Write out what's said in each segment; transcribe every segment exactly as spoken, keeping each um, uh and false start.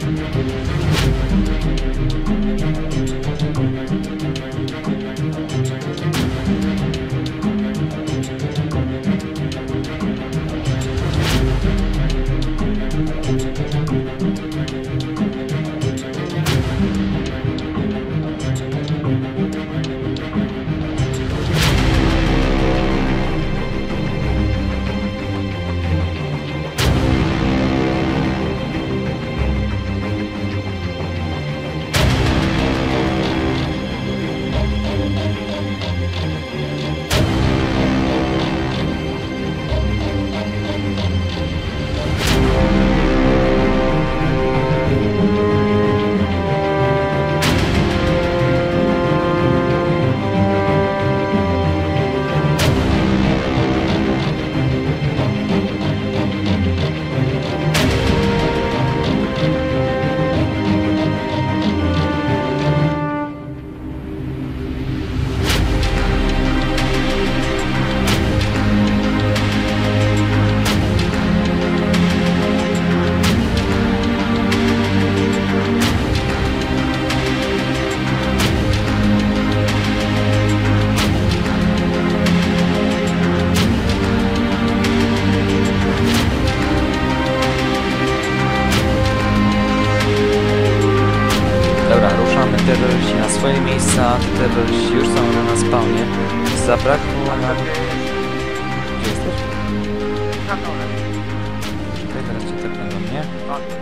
terroryści na swoje miejsca, terroryści już są na spawnie. Zabrakło nam... Gdzie jesteś? Na dole. Czekaj, teraz cię tepnę do mnie.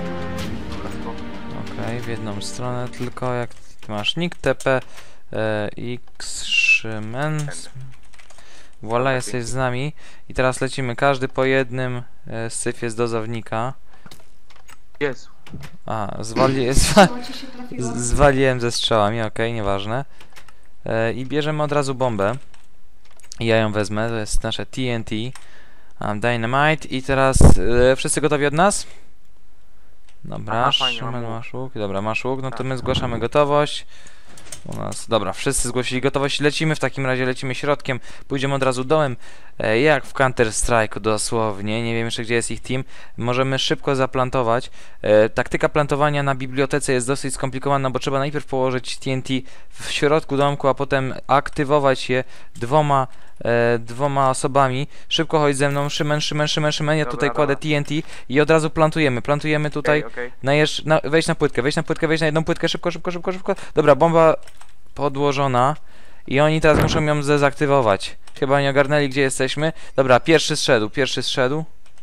Okej, w jedną stronę tylko, jak ty masz nick, tp e, x szymen. Voila, jesteś z nami. I teraz lecimy, każdy po jednym e, syfie z dozownika. Jezu. A, zwali, zwa, zwaliłem ze strzałami, okej, okay, nieważne. E, I bierzemy od razu bombę. Ja ją wezmę, to jest nasze T N T. Um, Dynamite. I teraz e, wszyscy gotowi od nas? Dobra, Szymen, masz łuk. Dobra, masz łuk, no to my zgłaszamy gotowość. U nas, dobra, wszyscy zgłosili gotowość, lecimy, w takim razie lecimy środkiem, pójdziemy od razu dołem, e, jak w Counter Strike'u dosłownie, nie wiem jeszcze gdzie jest ich team, możemy szybko zaplantować. E, taktyka plantowania na bibliotece jest dosyć skomplikowana, bo trzeba najpierw położyć T N T w środku domku, a potem aktywować je dwoma E, dwoma osobami. Szybko chodź ze mną, Szymen, Szymen, Szymen, Szymen, ja dobra, tutaj dobra. Kładę T N T i od razu plantujemy, plantujemy tutaj, okay, okay. Na jeż, na, wejdź na płytkę, wejdź na płytkę, wejdź na jedną płytkę, szybko, szybko, szybko, szybko. Dobra, bomba podłożona i oni teraz muszą ją zdezaktywować. Chyba nie ogarnęli, gdzie jesteśmy. Dobra, pierwszy zszedł, pierwszy zszedł.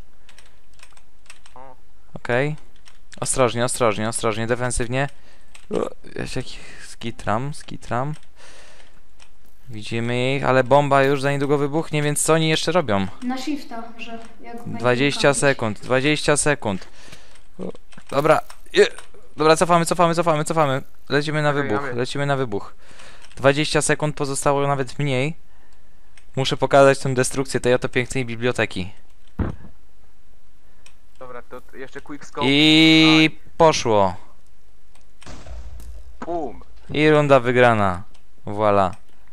Okej. Okay. Ostrożnie, ostrożnie, ostrożnie, defensywnie. Jaki skitram, skitram. Widzimy ich, ale bomba już za niedługo wybuchnie, więc co oni jeszcze robią? Na shifta, że jak dwadzieścia sekund, dwadzieścia sekund. Dobra, dobra, cofamy, cofamy, cofamy, cofamy. Lecimy na wybuch, lecimy na wybuch. dwadzieścia sekund, pozostało nawet mniej. Muszę pokazać tę destrukcję tej oto pięknej biblioteki. Dobra, to jeszcze quick scope. I poszło. Boom. I runda wygrana. Voila.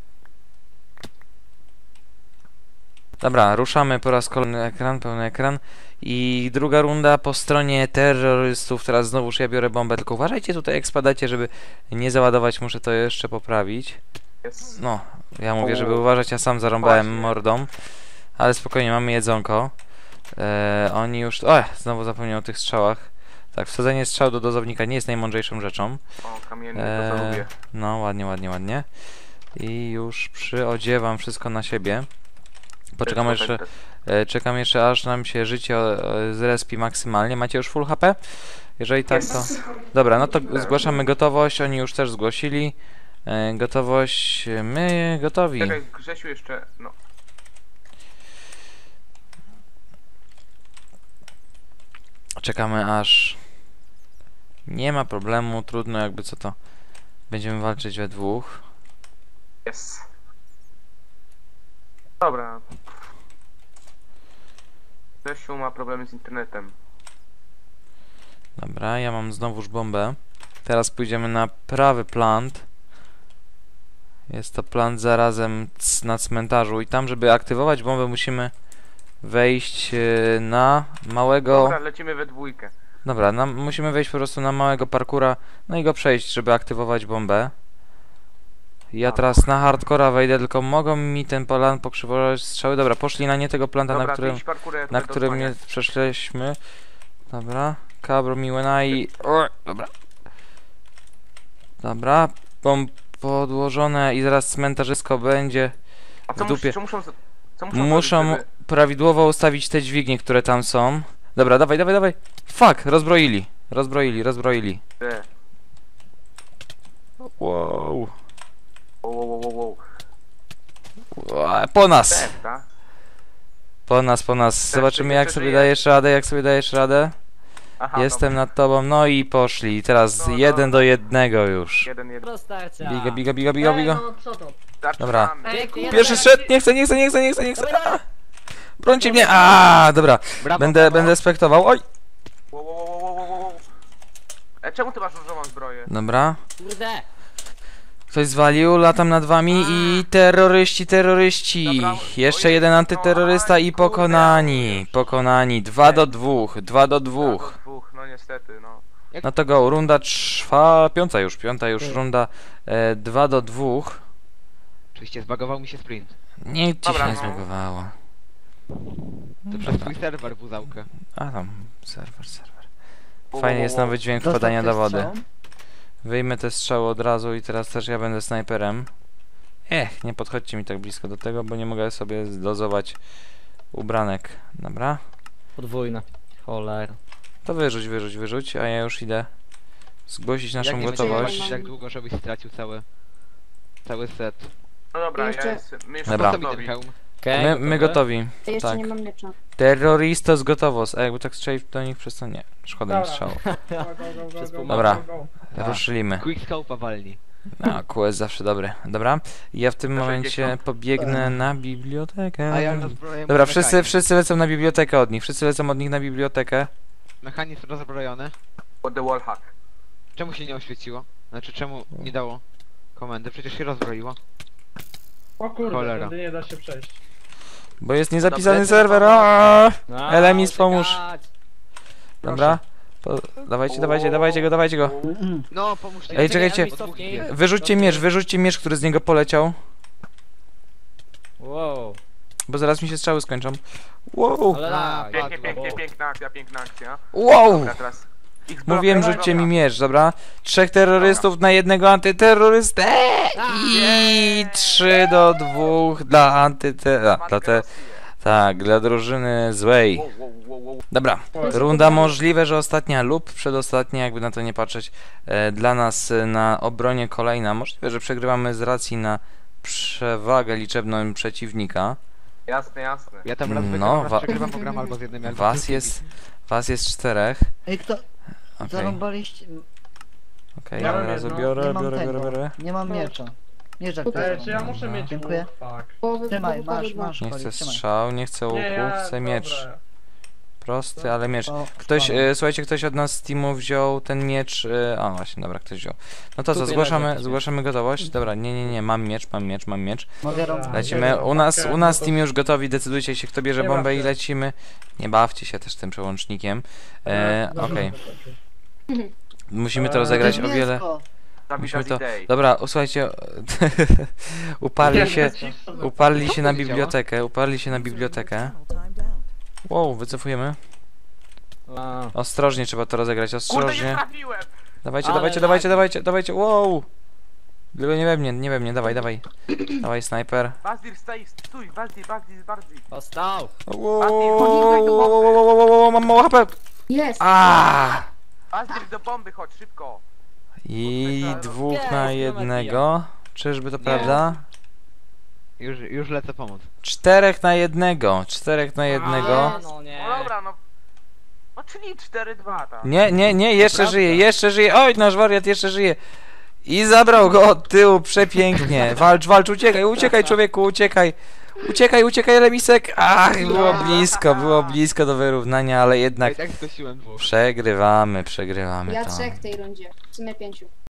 Dobra, ruszamy po raz kolejny ekran, pełny ekran. I druga runda po stronie terrorystów. Teraz znowuż ja biorę bombę, tylko uważajcie tutaj jak spadacie, żeby nie załadować, muszę to jeszcze poprawić. No, ja mówię, żeby uważać, ja sam zarąbałem mordą. Ale spokojnie, mamy jedzonko. Eee, oni już... O, znowu zapomniałem o tych strzałach. Tak, wsadzenie strzał do dozownika nie jest najmądrzejszą rzeczą. O, kamienny, eee, to co lubię. No, ładnie, ładnie, ładnie. I już przyodziewam wszystko na siebie. Poczekam jeszcze, e, czekam jeszcze aż nam się życie e, zrespi maksymalnie. Macie już full H P? Jeżeli tak, to... Dobra, no to zgłaszamy gotowość, oni już też zgłosili. E, gotowość, my gotowi. Czekaj, Grzesiu jeszcze, no. Czekamy aż... Nie ma problemu, trudno jakby co to... Będziemy walczyć we dwóch. Yes. Dobra. Grzesiu ma problemy z internetem. Dobra, ja mam znowuż bombę. Teraz pójdziemy na prawy plant. Jest to plant zarazem na cmentarzu i tam, żeby aktywować bombę, musimy wejść na małego... Dobra, lecimy we dwójkę. Dobra, nam, musimy wejść po prostu na małego parkura, no i go przejść, żeby aktywować bombę. Ja teraz na hardcora wejdę, tylko mogą mi ten plan pokrzywować strzały. Dobra, poszli na nie tego planta, Dobra, na ty którym, idź parkurę, ja na tutaj którym dosłonię. nie przeszliśmy. Dobra, kabro miłena i... O, dobra. Dobra, bomb podłożone i zaraz cmentarzysko będzie. A co, w mus, dupie. co muszą... z- Co muszą Muszą zrobić, żeby- prawidłowo ustawić te dźwignie, które tam są. Dobra, dawaj, dawaj, dawaj. Fuck, rozbroili. Rozbroili, rozbroili. Ty. Wow. Wow, wow, wow, wow. Ła, Po nas. Ten, tak? Po nas, po nas. Zobaczymy jak jeszcze sobie żyje. dajesz radę, jak sobie dajesz radę. Aha, Jestem nad tobą, no i poszli. Teraz No, jeden no. do jednego dobra. już. Jeden, jeden. Prostarcia. Biga, biga, biga, biga, biga. No co to? Dobra. Zaczynamy. Pięknie, Pierwszy jeden. szedł, nie chcę, nie chcę, nie chcę, nie chcę, nie chcę. A! Brońcie mnie, a, dobra. Brawo, Będę, brawo. będę spektował. Oj. Wow, wow, wow, wow, wow, wow, wow. E, czemu ty masz różową zbroję? Dobra. Kurde. Ktoś zwalił, latam nad wami i terroryści, terroryści. Dobra, Jeszcze oj, jeden no, antyterrorysta aj, i kurde, pokonani. już. Pokonani. Dwa do dwóch, dwa do dwóch. A, do dwóch, no niestety, no. No to go, runda trwa, piąta już, piąta już Ty. runda. E, dwa do dwóch. Oczywiście zbagował mi się sprint. Niech ci Dobra, się nie no. zbagowało. To przez twój serwer wuzałkę. A tam, serwer, serwer. Wow, Fajnie wow, jest wow. nowy dźwięk Dostał wpadania do ktoś wody. strzał? Wyjmę te strzały od razu i teraz też ja będę snajperem. Ech, nie podchodźcie mi tak blisko do tego, bo nie mogę sobie zdozować ubranek. Dobra? Podwójne. Cholera. To wyrzuć, wyrzuć, wyrzuć, a ja już idę zgłosić naszą Jak nie gotowość. będziemy walczyć tak długo, żebyś stracił cały... Cały set. No dobra, Jeszcze- ja jestem... My już Dobra. Po co mi ten gotowi. hełm? Okay, My, my gotowi. Ja jeszcze Tak. nie mam miecza. Terroristos gotowos. A jakby tak strzelić do nich przez to nie. Szkoda mi Dobra. strzału. Go, go, go, Przez go, go, Dobra. go, go. Tak. Ruszylimy. Quickscope'a walni. A, Q S zawsze dobry. Dobra. Ja w tym Na momencie sześćdziesiąt. pobiegnę na bibliotekę. A ja rozbroję Dobra, mój wszyscy, mechanizm. wszyscy lecą na bibliotekę od nich. Wszyscy lecą od nich na bibliotekę. Mechanizm rozbrojony. What the wallhack. Czemu się nie oświeciło? Znaczy czemu nie dało komendy? Przecież się rozbroiło. O kurde, Cholera. tędy nie da się przejść. Bo jest niezapisany Dobra, serwer. dobra. Aaaa! No, Elemis, uciekać. pomóż. Dobra. Po, dawajcie, dawajcie, dawajcie go, dawajcie go. No, pomóżcie. Ej, czekajcie. Od dwóch idzie. Wyrzućcie miecz, wyrzućcie miecz, który z niego poleciał. Wow. Bo zaraz mi się strzały skończą. Wow! Ale A, tak. Pięknie, Padło. pięknie, piękna akcja, piękna akcja. Wow! Dobra, teraz... ich zbroja- Mówiłem, dobra, rzućcie mi dobra. miecz, dobra? Trzech terrorystów na jednego antyterrorystę i trzy do dwóch dla antyterrorystów. Dla Matkę te... Rosję. Tak, dla drużyny złej. Wow, wow, wow, wow. Dobra, runda możliwe, że ostatnia lub przedostatnia, jakby na to nie patrzeć, e, dla nas e, na obronie kolejna. Możliwe, że przegrywamy z racji na przewagę liczebną przeciwnika. Jasne, jasne. Ja tam raz No, wygram, raz wa- przegrywam, bo gram albo z jednym, albo z Was drugim. jest, was jest czterech. Ej, kto? Okej, Zarąbaliście. okej, Ja od mam razu jedno. biorę, Nie mam biorę, tego. biorę, biorę. Nie mam miecza. Miecza Tutaj, Ej, czy ja muszę Dobra. mieć Dziękuję. łuk? Fuck. Połowy, Trzymaj, połowy, masz, dwa. masz. Nie Koli, chcę trzymaj. strzał, nie chcę łuku, Nie, ja, chcę miecz. dobra. Prosty, ale miecz. O, Ktoś, spadłem. e, słuchajcie, ktoś od nas z teamu wziął ten miecz. E, a właśnie, dobra, ktoś wziął. No to co, Tutaj zgłaszamy, leży jakiś zgłaszamy gotowość? Dobra, nie, nie, nie, mam miecz, mam miecz, mam miecz. Mogę Dobra. rąk. Lecimy. U nas, Okej, u nas no to- team już gotowi, decydujcie się, kto bierze Nie bombę baw i się. lecimy. Nie bawcie się też tym przełącznikiem. E, Dobra, Okej, dobra. musimy to Eee, rozegrać o Niebiesko. wiele. Dawid, Musimy Dawid, to... Day. Dobra, o, słuchajcie, uparli się, uparli się na Co to bibliotekę, uparli się na bibliotekę. Wow, wycofujemy. A. Ostrożnie trzeba to rozegrać, Kurde, nie ostrożnie. trafiłem! Dawajcie, Ale dawajcie, lagi. dawajcie, dawajcie, dawajcie, wow! Tylko nie we mnie, nie we mnie, dawaj, dawaj. Dawaj, snajper. Bazdir, staj, stój, Bazdir, Bazdir, Bazdir. Postał. Wow, wow, wow, wow, wow, wow, mam mało H P. Jest! A! Bazdir, do bomby, chodź, szybko. I dwóch Jest, na numer jednego. Czyżby to Nie. prawda? Już, już lecę pomóc. Czterech na jednego, czterech na jednego. A, no nie. No dobra, no. No czyli cztery dwa, tak. Nie, nie, nie, jeszcze prawda. żyje, jeszcze żyje. Oj, nasz wariat jeszcze żyje. I zabrał go od tyłu, przepięknie. Walcz, walcz, uciekaj, uciekaj człowieku, uciekaj. Uciekaj, uciekaj, Lemisek. Ach, było blisko, było blisko do wyrównania, ale Ja jednak i tak skosiłem dwóch. przegrywamy, przegrywamy Ja to. trzech w tej rundzie. W sumie pięciu.